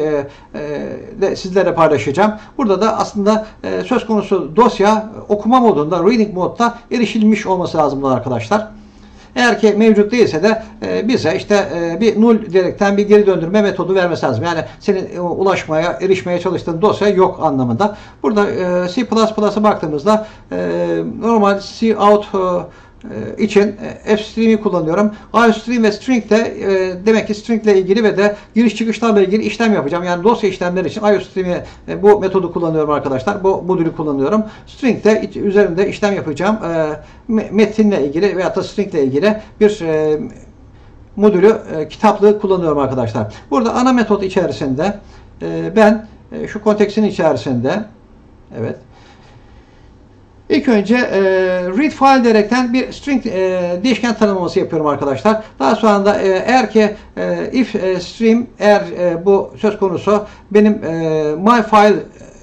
de sizlere paylaşacağım. Burada da aslında söz konusu dosya okuma modunda, reading modda erişilmiş olması lazım arkadaşlar. Eğer ki mevcut değilse de e, bize işte e, bir null diyerekten bir geri döndürme metodu vermesi lazım. Yani senin e, ulaşmaya, erişmeye çalıştığın dosya yok anlamında. Burada e, C plus plus'a baktığımızda e, normal C out e, için fstream'i kullanıyorum. iostream ve string de e, demek ki string ile ilgili ve de giriş çıkışlarla ilgili işlem yapacağım. Yani dosya işlemleri için iostream'i e, bu metodu kullanıyorum arkadaşlar. Bu modülü kullanıyorum. String de üzerinde işlem yapacağım. E, metinle ilgili veya da string ile ilgili bir e, modülü e, kitaplığı kullanıyorum arkadaşlar. Burada ana metot içerisinde e, ben e, şu konteksin içerisinde evet İlk önce e, read file diyerekten bir string e, değişken tanımlaması yapıyorum arkadaşlar. Daha sonra da e, eğer ki e, if e, stream eğer e, bu söz konusu benim e, my file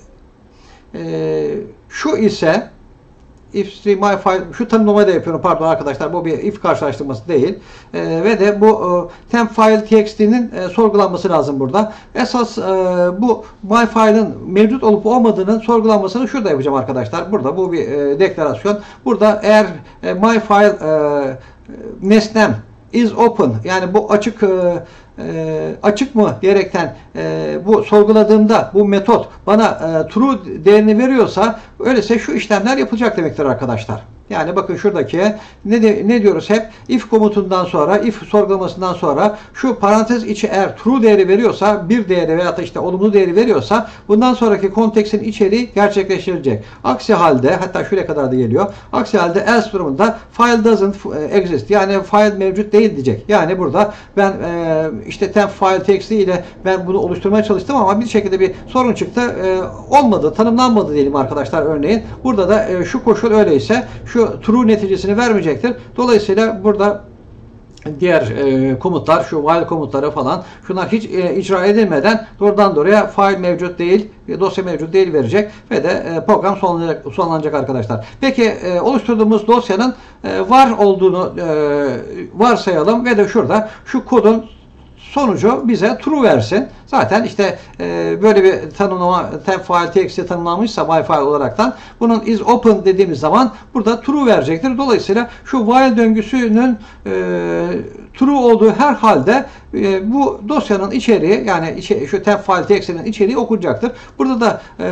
e, şu ise if stream my file şu tanımlamayı da yapıyorum, pardon arkadaşlar, bu bir if karşılaştırması değil e, ve de bu e, temp file txt'nin e, sorgulanması lazım burada. Esas e, bu my file'ın mevcut olup olmadığının sorgulanmasını şurada yapacağım arkadaşlar. Burada bu bir e, deklarasyon. Burada eğer e, my file e, nesnem is open, yani bu açık e, e, açık mı diyerekten e, bu sorguladığımda bu metot bana e, true değerini veriyorsa, öyleyse şu işlemler yapılacak demektir arkadaşlar. Yani bakın şuradaki ne, de, ne diyoruz hep? If komutundan sonra, if sorgulamasından sonra şu parantez içi eğer true değeri veriyorsa, bir değeri veya da işte olumlu değeri veriyorsa, bundan sonraki konteksin içeriği gerçekleştirilecek. Aksi halde, hatta şuraya kadar da geliyor. Aksi halde else durumunda file doesn't exist, yani file mevcut değil diyecek. Yani burada ben e, işte temp file txt ile ben bunu oluşturmaya çalıştım ama bir şekilde bir sorun çıktı. E, olmadı, tanımlanmadı diyelim arkadaşlar örneğin. Burada da e, şu koşul öyleyse şu true neticesini vermeyecektir. Dolayısıyla burada diğer e, komutlar, şu while komutları falan, şunlar hiç e, icra edilmeden doğrudan doğruya file mevcut değil, dosya mevcut değil verecek ve de e, program sonlanacak, sonlanacak arkadaşlar. Peki e, oluşturduğumuz dosyanın e, var olduğunu e, varsayalım ve de şurada şu kodun sonucu bize true versin. Zaten işte e, böyle bir tanımlama, temp file txt tanımlanmışsa my file olaraktan, bunun is open dediğimiz zaman burada true verecektir. Dolayısıyla şu while döngüsünün e, true olduğu her halde e, bu dosyanın içeriği, yani içi, şu temp file txt'nin içeriği okunacaktır. Burada da e,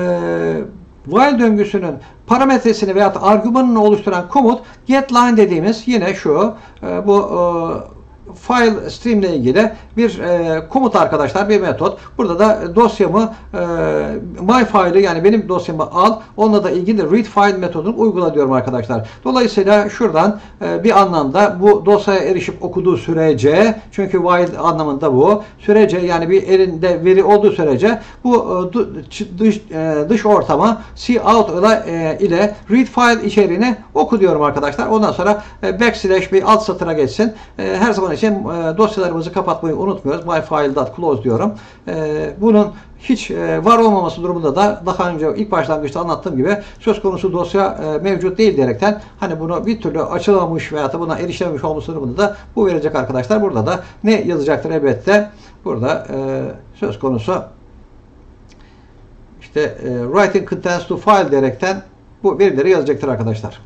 while döngüsünün parametresini veya argümanını oluşturan komut getLine dediğimiz yine şu e, bu e, file stream ile ilgili bir e, komut arkadaşlar, bir metot. Burada da dosyamı e, my file'ı, yani benim dosyamı al, onunla da ilgili read file metodunu uygula diyorum arkadaşlar. Dolayısıyla şuradan e, bir anlamda bu dosyaya erişip okuduğu sürece, çünkü while anlamında bu sürece, yani bir elinde veri olduğu sürece bu e, dış, e, dış ortama C out ile, e, ile read file içeriğini oku diyorum arkadaşlar. Ondan sonra e, backslash bir alt satıra geçsin. E, her zaman için için e, dosyalarımızı kapatmayı unutmuyoruz. myfile.close diyorum. E, bunun hiç e, var olmaması durumunda da daha önce ilk başlangıçta anlattığım gibi söz konusu dosya e, mevcut değil diyerekten hani bunu bir türlü açılamamış veya da buna erişilememiş olması durumunda da bu verecek arkadaşlar. Burada da ne yazacaktır elbette? Burada e, söz konusu işte e, writing contents to file diyerekten bu verileri yazacaktır arkadaşlar.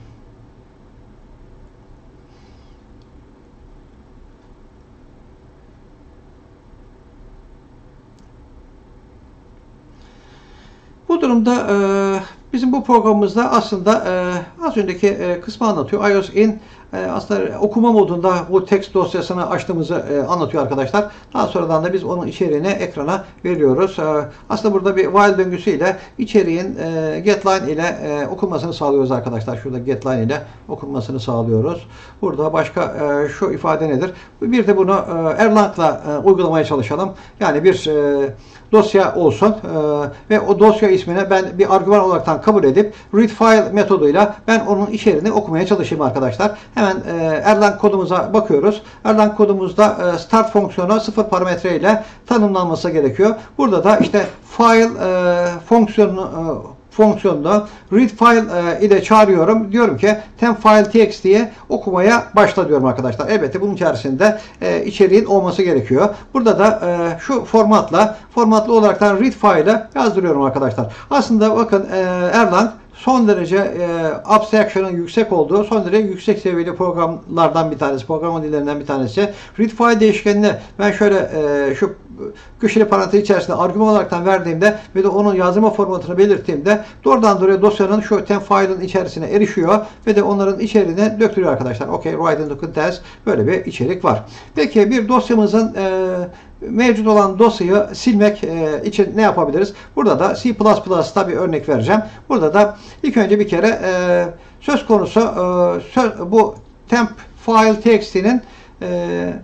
Bu durumda e, bizim bu programımızda aslında e, az önceki e, kısmı anlatıyor. iOS in e, aslında okuma modunda bu text dosyasını açtığımızı e, anlatıyor arkadaşlar. Daha sonradan da biz onun içeriğini ekrana veriyoruz. E, aslında burada bir while döngüsüyle içeriğin e, getLine ile e, okunmasını sağlıyoruz arkadaşlar. Şurada getLine ile okunmasını sağlıyoruz. Burada başka e, şu ifade nedir? Bir de bunu e, Erlang'la e, uygulamaya çalışalım. Yani bir e, dosya olsun e, ve o dosya ismini ben bir argüman olaraktan kabul edip readFile metoduyla ben onun içeriğini okumaya çalışayım arkadaşlar. Hemen e, Erlang kodumuza bakıyoruz. Erlang kodumuzda e, start fonksiyonu sıfır parametre ile tanımlanması gerekiyor. Burada da işte file e, fonksiyonu e, fonksiyonunu readFile e, ile çağırıyorum. Diyorum ki temp_file_txt diye okumaya başla diyorum arkadaşlar. Elbette bunun içerisinde e, içeriğin olması gerekiyor. Burada da e, şu formatla formatlı olaraktan readFile'ı yazdırıyorum arkadaşlar. Aslında bakın e, Erlang son derece e, abstraction'ın yüksek olduğu, son derece yüksek seviyeli programlardan bir tanesi, program dillerinden bir tanesi. readFile değişkenini ben şöyle e, şu köşeli parantez içerisinde argüman olaraktan verdiğimde ve de onun yazma formatını belirttiğimde doğrudan doğruya dosyanın şu temp file'ın içerisine erişiyor ve de onların içeriğine döktürüyor arkadaşlar. Okay, write into contents, böyle bir içerik var. Peki bir dosyamızın e, mevcut olan dosyayı silmek e, için ne yapabiliriz? Burada da C plus plus'ta bir örnek vereceğim. Burada da ilk önce bir kere e, söz konusu e, söz, bu temp file txt'nin e,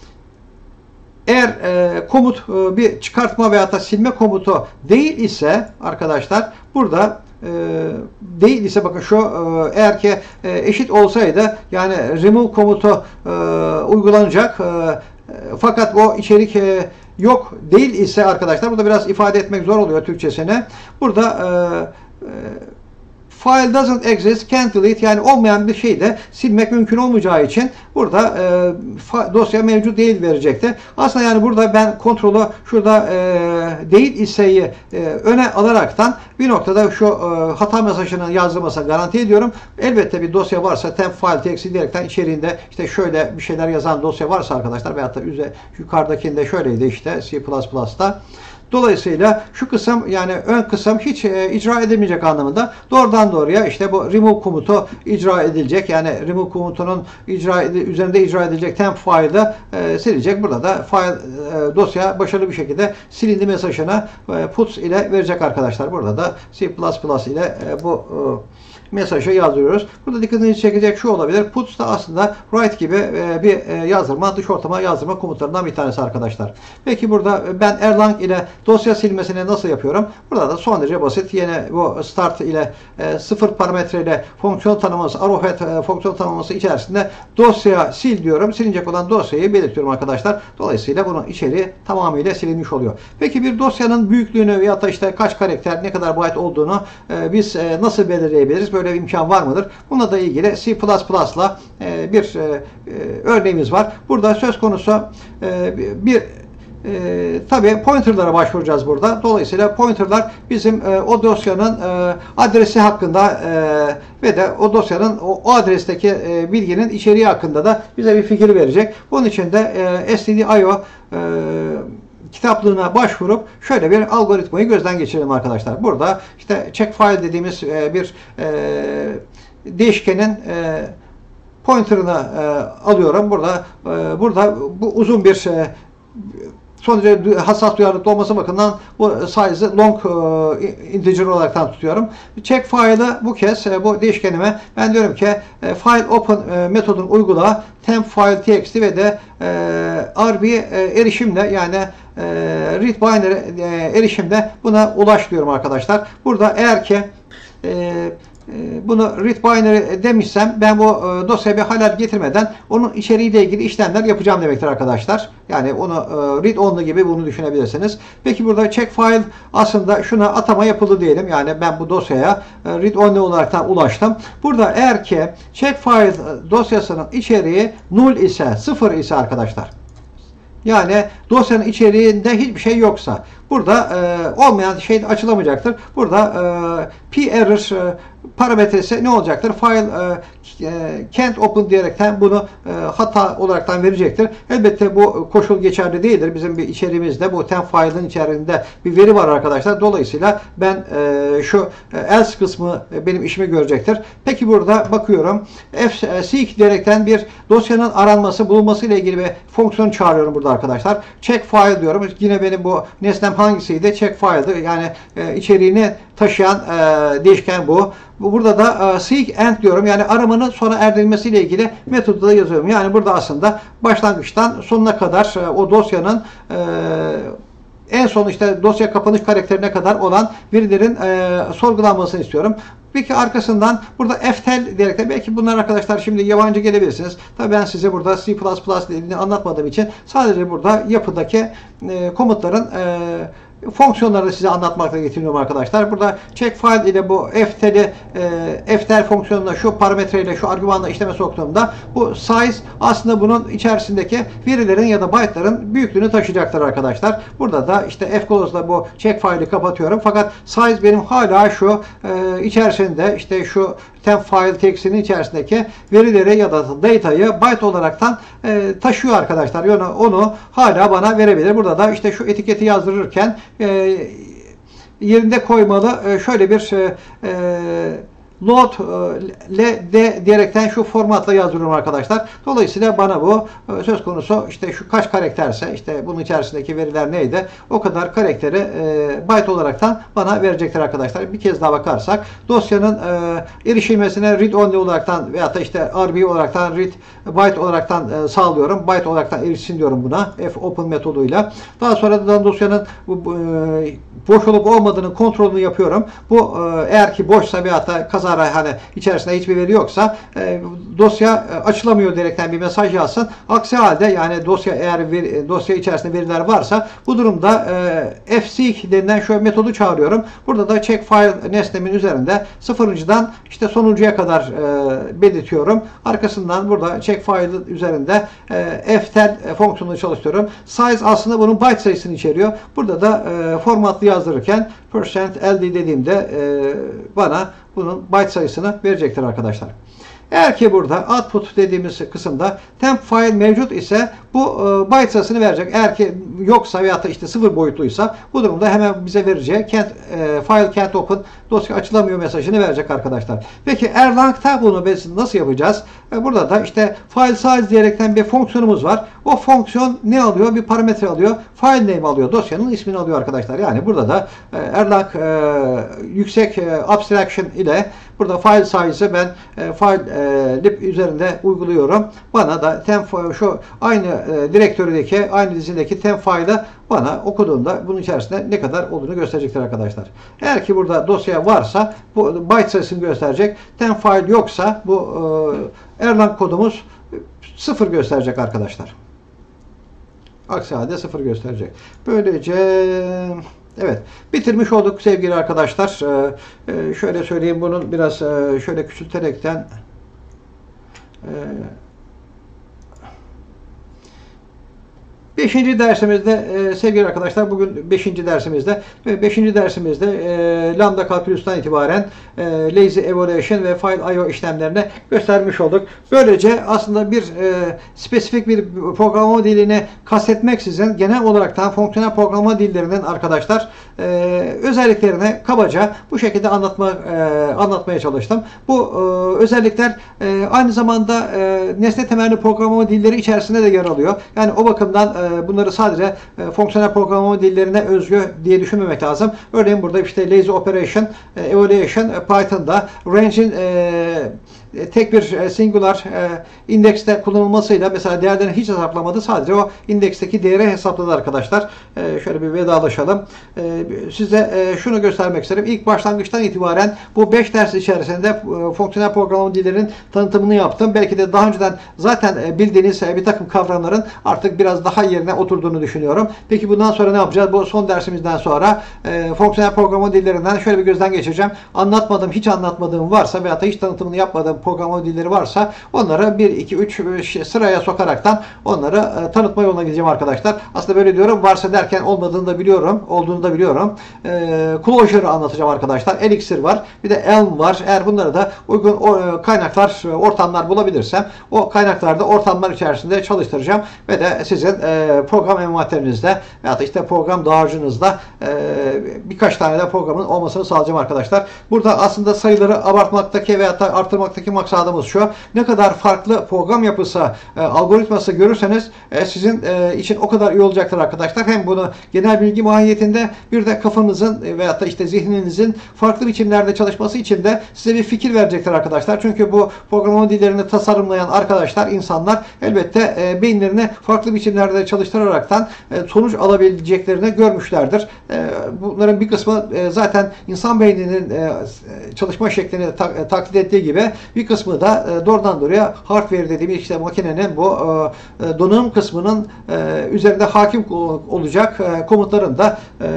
eğer e, komut e, bir çıkartma veya da silme komutu değil ise arkadaşlar burada e, değil ise bakın şu e, eğer ki e, eşit olsaydı yani remove komutu e, uygulanacak e, fakat o içerik e, yok değil ise arkadaşlar burada biraz ifade etmek zor oluyor Türkçesine. Burada e, e, file doesn't exist, can't delete, yani olmayan bir şeyi de silmek mümkün olmayacağı için burada e, dosya mevcut değil verecekti. Aslında yani burada ben kontrolü şurada e, değil iseyi e, öne alaraktan bir noktada şu e, hata mesajının yazılmasına garanti ediyorum. Elbette bir dosya varsa temp_file_txt diyerekten içeriğinde işte şöyle bir şeyler yazan dosya varsa arkadaşlar veyahut da üze, yukarıdakinde şöyleydi işte C plus plus'ta. Dolayısıyla şu kısım yani ön kısım hiç e, icra edilmeyecek anlamında doğrudan doğruya işte bu remove komutu icra edilecek. Yani remove komutunun icra üzerinde icra edilecek temp file'ı e, silecek. Burada da file e, dosya başarılı bir şekilde silindi mesajını e, puts ile verecek arkadaşlar. Burada da C plus plus ile e, bu e, mesajı yazdırıyoruz. Burada dikkatinizi çekecek şu olabilir. Puts da aslında write gibi e, bir e, yazdırma, dış ortama yazdırma komutlarından bir tanesi arkadaşlar. Peki burada ben Erlang ile dosya silmesini nasıl yapıyorum? Burada da son derece basit. Yine bu start ile e, sıfır parametre ile fonksiyon tanımlaması, arrowhead e, fonksiyon tanımlaması içerisinde dosya sil diyorum. Silinecek olan dosyayı belirtiyorum arkadaşlar. Dolayısıyla bunun içeriği tamamıyla silinmiş oluyor. Peki bir dosyanın büyüklüğünü veya da işte kaç karakter, ne kadar byte olduğunu e, biz e, nasıl belirleyebiliriz? Böyle bir imkan var mıdır? Bununla da ilgili C plus plus'la e, bir e, örneğimiz var. Burada söz konusu e, bir e, tabi pointer'lara başvuracağız burada. Dolayısıyla pointer'lar bizim e, o dosyanın e, adresi hakkında e, ve de o dosyanın o, o adresteki e, bilginin içeriği hakkında da bize bir fikir verecek. Bunun için de e, S T D I O e, kitaplığına başvurup şöyle bir algoritmayı gözden geçirelim arkadaşlar. Burada işte check file dediğimiz e, bir e, değişkenin e, pointer'ını e, alıyorum. Burada e, burada bu uzun bir e, son derece hassas duyarlılıklı olması bakımından bu size'ı long e, integer olarak tutuyorum. Check file'ı bu kez e, bu değişkenime ben diyorum ki e, file open e, metodunu uygula temp_file_txt ve de e, R B e, erişimle yani e, read binary e, erişimle buna ulaş diyorum arkadaşlar. Burada eğer ki e, bunu read binary demişsem ben bu dosyaya bir halel getirmeden onun içeriğiyle ilgili işlemler yapacağım demektir arkadaşlar. Yani onu read only gibi bunu düşünebilirsiniz. Peki burada check file aslında şuna atama yapıldı diyelim. Yani ben bu dosyaya read only olaraktan ulaştım. Burada eğer ki check file dosyasının içeriği null ise, sıfır ise arkadaşlar, yani dosyanın içeriğinde hiçbir şey yoksa burada e, olmayan şey açılamayacaktır. Burada e, p-error e, parametresi ne olacaktır? File e, can't open diyerekten bunu e, hata olaraktan verecektir. Elbette bu koşul geçerli değildir. Bizim bir içeriğimizde bu temp file'ın içerisinde bir veri var arkadaşlar. Dolayısıyla ben e, şu e, else kısmı e, benim işimi görecektir. Peki burada bakıyorum. fseek diyerekten bir dosyanın aranması, bulunması ile ilgili bir fonksiyon çağırıyorum burada arkadaşlar. Check file diyorum. Yine benim bu nesnem hangisiydi? Check file'dı. Yani e, içeriğini taşıyan e, değişken bu. Burada da e, seek end diyorum. Yani aramanın sona erdirilmesiyle ilgili metodu da yazıyorum. Yani burada aslında başlangıçtan sonuna kadar e, o dosyanın e, en son işte dosya kapanış karakterine kadar olan verilerin e, sorgulanmasını istiyorum. Peki arkasından burada ftel diyerek de belki bunlar arkadaşlar şimdi yabancı gelebilirsiniz. Tabii ben size burada C plus plus dediğini anlatmadığım için sadece burada yapıdaki e, komutların e, fonksiyonları size anlatmakla getiriyorum arkadaşlar. Burada check file ile bu ftel'i e, ftel fonksiyonuna şu parametreyle şu argümanla işleme soktuğumda bu size aslında bunun içerisindeki verilerin ya da byte'ların büyüklüğünü taşıyacaktır arkadaşlar. Burada da işte f-close'la bu check file'i kapatıyorum. Fakat size benim hala şu e, içerisinde işte şu temp file text'inin içerisindeki verileri ya da data'yı byte olaraktan e, taşıyor arkadaşlar. Yani onu hala bana verebilir. Burada da işte şu etiketi yazdırırken e, yerinde koymalı e, şöyle bir e, load L diyerekten şu formatla yazıyorum arkadaşlar. Dolayısıyla bana bu söz konusu işte şu kaç karakterse işte bunun içerisindeki veriler neydi? O kadar karakteri e, byte olaraktan bana verecektir arkadaşlar. Bir kez daha bakarsak dosyanın e, erişilmesine read only olaraktan veyahut da işte R B olaraktan read byte olaraktan e, sağlıyorum. Byte olaraktan erişsin diyorum buna. F open metoduyla. Daha sonra da dosyanın bu, e, boş olup olmadığını kontrolünü yapıyorum. Bu e, eğer ki boşsa veyahut da kaza hani içerisinde hiçbir veri yoksa e, dosya e, açılamıyor diyerekten bir mesaj yazsın. Aksi halde yani dosya eğer veri, dosya içerisinde veriler varsa bu durumda e, fseek denilen şu metodu çağırıyorum. Burada da check file nesnemin üzerinde sıfırıncıdan işte sonuncuya kadar e, belirtiyorum. Arkasından burada check file üzerinde e, ftel fonksiyonunu çalıştırıyorum. Size aslında bunun byte sayısını içeriyor. Burada da e, formatlı yazdırırken percent ld dediğimde e, bana bunun byte sayısını verecektir arkadaşlar. Eğer ki burada output dediğimiz kısımda temp file mevcut ise bu e, byte sayısını verecek. Eğer ki yoksa veyahut da işte sıfır boyutluysa bu durumda hemen bize vereceği can't, e, file can't open dosya açılamıyor mesajını verecek arkadaşlar. Peki Erlang'ta bunu biz nasıl yapacağız? E, burada da işte file size diyerekten bir fonksiyonumuz var. O fonksiyon ne alıyor? Bir parametre alıyor. File name alıyor. Dosyanın ismini alıyor arkadaşlar. Yani burada da e, Erlang e, yüksek e, abstraction ile burada file size'ı ben e, file e, lib üzerinde uyguluyorum. Bana da temp şu aynı e, direktördeki aynı dizindeki temp file'ı bana okuduğunda bunun içerisinde ne kadar olduğunu gösterecektir arkadaşlar. Eğer ki burada dosya varsa bu byte sayısını gösterecek. Temp file yoksa bu e, Erlang kodumuz sıfır gösterecek arkadaşlar. Aksi halde sıfır gösterecek. Böylece evet, bitirmiş olduk sevgili arkadaşlar. Ee, şöyle söyleyeyim, bunun biraz e, şöyle küçülterekten e, beşinci dersimizde e, sevgili arkadaşlar, bugün beşinci dersimizde ve beşinci dersimizde e, Lambda Calculus'tan itibaren e, Lazy Evaluation ve File I O işlemlerini göstermiş olduk. Böylece aslında bir e, spesifik bir programlama dilini kastetmeksizin genel olaraktan fonksiyonel programlama dillerinin arkadaşlar e, özelliklerini kabaca bu şekilde anlatma e, anlatmaya çalıştım. Bu e, özellikler e, aynı zamanda e, nesne temelli programlama dilleri içerisinde de yer alıyor. Yani o bakımdan e, bunları sadece e, fonksiyonel programlama dillerine özgü diye düşünmemek lazım. Örneğin burada işte Lazy Operation, e, Evaluation, e, Python'da Range'in e, e, tek bir e, singular e, indekste kullanılmasıyla mesela değerlerini hiç hesaplamadı. Sadece o indeksteki değeri hesapladı arkadaşlar. E, şöyle bir vedalaşalım. E, size e, şunu göstermek isterim. İlk başlangıçtan itibaren bu beş ders içerisinde e, fonksiyonel programlama dillerinin tanıtımını yaptım. Belki de daha önceden zaten e, bildiğiniz e, bir takım kavramların artık biraz daha yerine oturduğunu düşünüyorum. Peki bundan sonra ne yapacağız? Bu son dersimizden sonra e, fonksiyonel programlama dillerinden şöyle bir gözden geçireceğim. Anlatmadığım, hiç anlatmadığım varsa veyahut da hiç tanıtımını yapmadığım programlama dilleri varsa onları bir, iki, üç sıraya sokaraktan onları e, tanıtma yoluna gideceğim arkadaşlar. Aslında böyle diyorum. Varsa derken olmadığını da biliyorum. Olduğunu da biliyorum. E, Clojure'ı anlatacağım arkadaşlar. Elixir var. Bir de Elm var. Eğer bunları da uygun o, kaynaklar, ortamlar bulabilirsem o kaynaklarda ortamlar içerisinde çalıştıracağım ve de sizin e, program envanterinizde veyahut da işte program dağarcığınızda e, birkaç tane de programın olmasını sağlayacağım arkadaşlar. Burada aslında sayıları abartmaktaki veyahut da artırmaktaki maksadımız şu. Ne kadar farklı program yapısı, e, algoritması görürseniz e, sizin e, için o kadar iyi olacaktır arkadaşlar. Hem bunu genel bilgi mahiyetinde bir de kafanızın e, veyahut da işte zihninizin farklı biçimlerde çalışması için de size bir fikir verecektir arkadaşlar. Çünkü bu programlama dillerini tasarımlayan arkadaşlar, insanlar elbette e, beyinlerini farklı biçimlerde çalıştıraraktan e, sonuç alabileceklerini görmüşlerdir. E, bunların bir kısmı e, zaten insan beyninin e, çalışma şeklini ta, e, taklit ettiği gibi bir kısmı da e, doğrudan doğruya hardware dediğimiz işte makinenin bu e, donanım kısmının e, üzerinde hakim olacak e, komutların da e,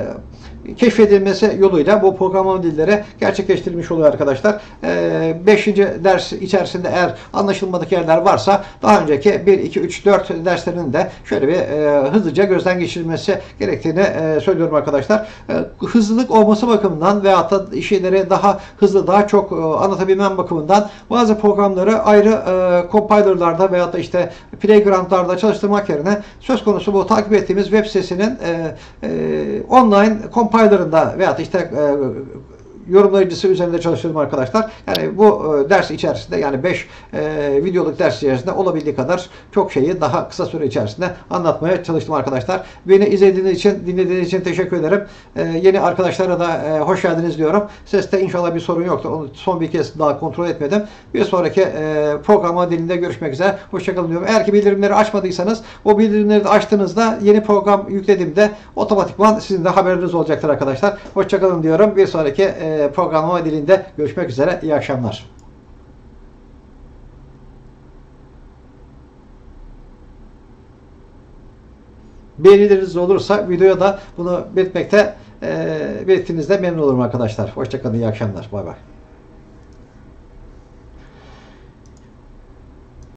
keşfedilmesi yoluyla bu programlama dilleri gerçekleştirilmiş oluyor arkadaşlar. beşinci ders içerisinde eğer anlaşılmadık yerler varsa daha önceki bir, iki, üç, dört derslerinin de şöyle bir e, hızlıca gözden geçirilmesi gerektiğini e, söylüyorum arkadaşlar. E, hızlılık olması bakımından veyahut da şeyleri daha hızlı, daha çok e, anlatabilmem bakımından bazı programları ayrı e, compilerlarda veyahut da işte playgroundlarda çalıştırmak yerine söz konusu bu takip ettiğimiz web sitesinin e, e, online compiler'ında veyahut işte e, yorumlayıcısı üzerinde çalışıyorum arkadaşlar. Yani bu e, ders içerisinde yani beş e, videoluk ders içerisinde olabildiği kadar çok şeyi daha kısa süre içerisinde anlatmaya çalıştım arkadaşlar. Beni izlediğiniz için, dinlediğiniz için teşekkür ederim. E, yeni arkadaşlara da e, hoş geldiniz diyorum. Seste inşallah bir sorun yoktu. Onu son bir kez daha kontrol etmedim. Bir sonraki e, programa dilinde görüşmek üzere. Hoşçakalın diyorum. Eğer ki bildirimleri açmadıysanız o bildirimleri de açtığınızda yeni program yüklediğimde otomatikman sizin de haberiniz olacaktır arkadaşlar. Hoşçakalın diyorum. Bir sonraki e, programlama dilinde görüşmek üzere. İyi akşamlar. Beğenileriniz olursa videoya da bunu belirtmekte e, belirttiğinizde memnun olurum arkadaşlar. Hoşçakalın. İyi akşamlar. Bay bay.